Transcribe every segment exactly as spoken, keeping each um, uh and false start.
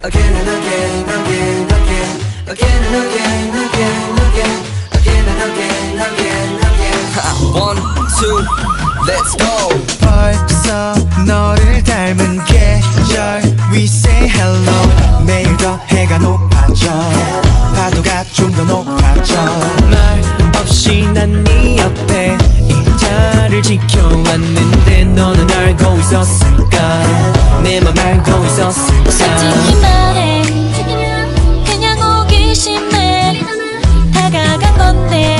again and again, again, again, again and again, again, again, again and again, again, again. One, two, let's go. 벌써 너를 닮은 계절 We say hello. 매일 더 해가 높아져 파도가 좀 더 높아져 말 없이 난 네 옆에 인자를 지켜왔는데 너는 알고 있었을까 내 맘 알고 있었을까 솔직히 말해 그냥 호기심에 다가간 건데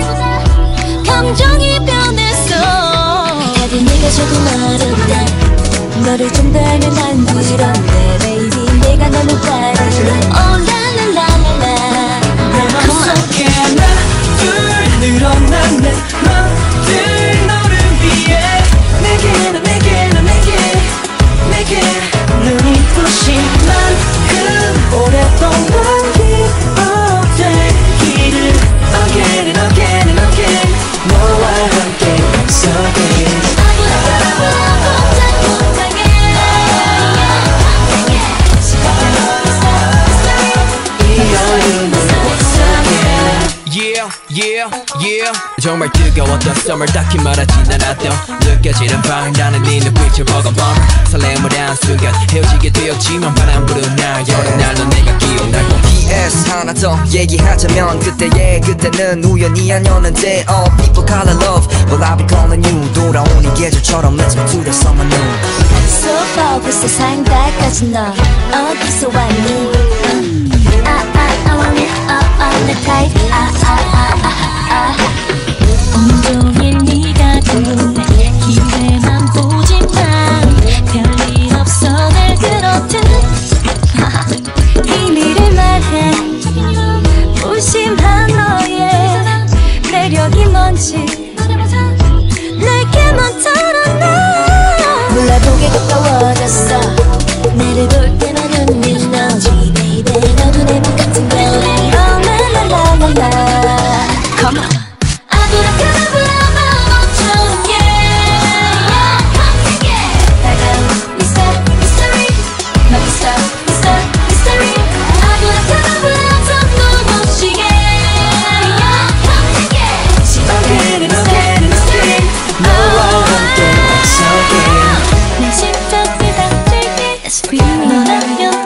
감정이 변했어 다들 네가 조금 어렵다 너를 좀 더 알면 난 그런데 baby 내가 너무 빠르네 Oh la la la la la 내 맘속에 하나 둘 늘어난 내 맘들 너를 위해 내게 너 내게 너 내게 내게 눈이 부신 만큼 오랫동안 기억되기를 Again and again and again 너와 함께 약속해 Yeah, yeah. 정말 뜨거웠던 summer 딱히 말하진 않았던 느껴지는 밤 나는 네 눈빛을 보고 bummer 설렘을 한 순간 헤어지게 되었지만 바람 부는 날 여름 날로 내가 기억날 피 에스 하나 더 얘기하자면 그때의 그때는 우연이 아니었는데 All people call it love But I'll be calling you 돌아온 이 계절처럼 Let's go to the summer noon So far 그 세상 끝까지 너 어디서 왔니 아 아 I want it all on the type 아아아아아 온종일 네가 궁금해 기회만 보지만 별일 없어 날 그렇듯 비밀을 말해 무심한 너의 매력이 뭔지 내게만 털어놔 몰라보게 가까워졌어 나를 볼 때만 눈이 너지 baby 너도 내 맘 같은 멜로디 Oh la la la la la Come on 아브라카다브라 마법처럼 yeah Come again 다가온 Mister Mystery Mister Mister Mystery 아브라카다브라 좀 눈부시게 yeah Come again Again and again and again 너와 함께 약속해 내 심장이 다 들게 That's free 너라면